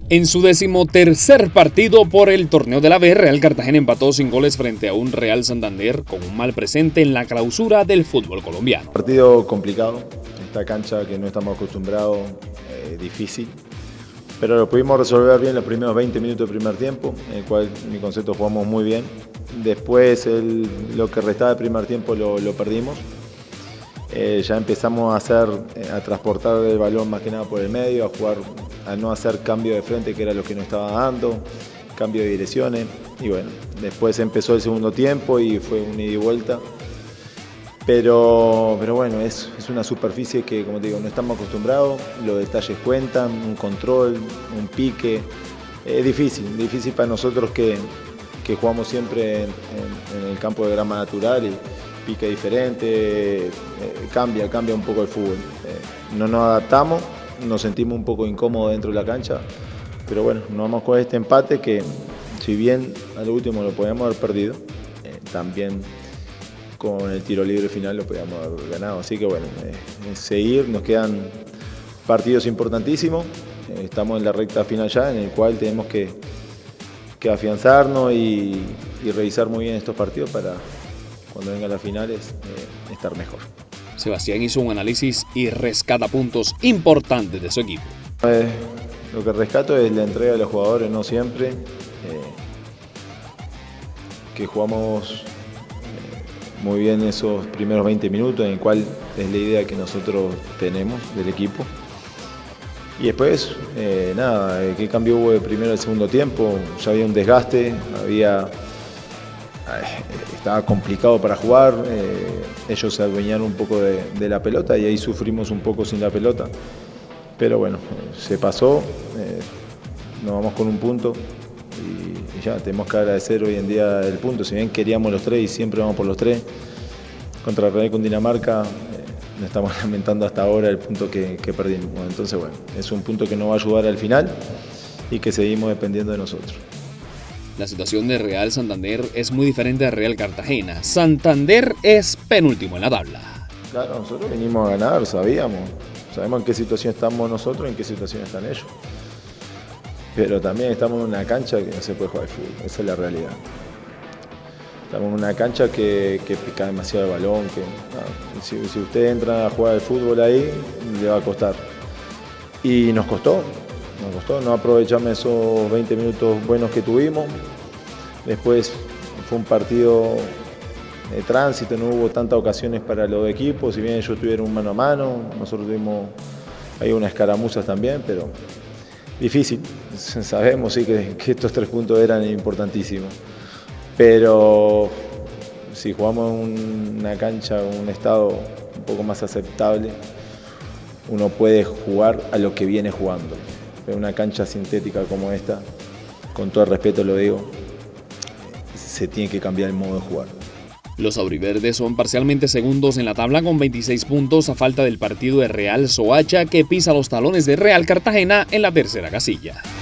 En su 13º partido por el torneo de la B, Real Cartagena empató sin goles frente a un Real Santander con un mal presente en la clausura del fútbol colombiano. Partido complicado, esta cancha que no estamos acostumbrados, difícil, pero lo pudimos resolver bien los primeros 20 minutos del primer tiempo, en el cual mi concepto jugamos muy bien. Después lo que restaba del primer tiempo lo perdimos. Ya empezamos a transportar el balón más que nada por el medio, a jugar, a no hacer cambio de frente, que era lo que nos estaba dando, cambio de direcciones. Y bueno, después empezó el segundo tiempo y fue un ida y vuelta. Pero bueno, es una superficie que, como te digo, no estamos acostumbrados, los detalles cuentan, un control, un pique. Es difícil para nosotros que jugamos siempre en el campo de grama natural y pique diferente, cambia un poco el fútbol. No nos adaptamos, nos sentimos un poco incómodos dentro de la cancha, pero bueno, nos vamos con este empate que, si bien al último lo podíamos haber perdido, también con el tiro libre final lo podíamos haber ganado. Así que bueno, seguir, nos quedan partidos importantísimos, estamos en la recta final ya, en el cual tenemos que afianzarnos y revisar muy bien estos partidos para cuando vengan las finales estar mejor. Sebastián hizo un análisis y rescata puntos importantes de su equipo. Lo que rescato es la entrega de los jugadores, no siempre, que jugamos muy bien esos primeros 20 minutos, en el cual es la idea que nosotros tenemos del equipo. Y después, nada, ¿qué cambio hubo de primero al segundo tiempo? Ya había un desgaste, estaba complicado para jugar, ellos se adueñaron un poco de la pelota y ahí sufrimos un poco sin la pelota. Pero bueno, se pasó, nos vamos con un punto y ya tenemos que agradecer hoy en día el punto. Si bien queríamos los tres y siempre vamos por los tres, contra Real Cundinamarca nos estamos lamentando hasta ahora el punto que perdimos. Bueno, entonces bueno, es un punto que nos va a ayudar al final y que seguimos dependiendo de nosotros. La situación de Real Santander es muy diferente a Real Cartagena. Santander es penúltimo en la tabla. Claro, nosotros venimos a ganar, sabemos en qué situación estamos nosotros y en qué situación están ellos. Pero también estamos en una cancha que no se puede jugar al fútbol, esa es la realidad. Estamos en una cancha que pica demasiado el balón, si usted entra a jugar al fútbol ahí, le va a costar. Y nos costó, no aprovechamos esos 20 minutos buenos que tuvimos. Después fue un partido de tránsito, no hubo tantas ocasiones para los equipos, si bien ellos tuvieron un mano a mano, nosotros tuvimos ahí unas escaramuzas también, pero difícil. Sabemos sí, que estos 3 puntos eran importantísimos, pero si jugamos en una cancha, en un estado un poco más aceptable, uno puede jugar a lo que viene jugando. Pero una cancha sintética como esta, con todo el respeto lo digo, se tiene que cambiar el modo de jugar. Los auriverdes son parcialmente segundos en la tabla con 26 puntos a falta del partido de Real Soacha, que pisa los talones de Real Cartagena en la tercera casilla.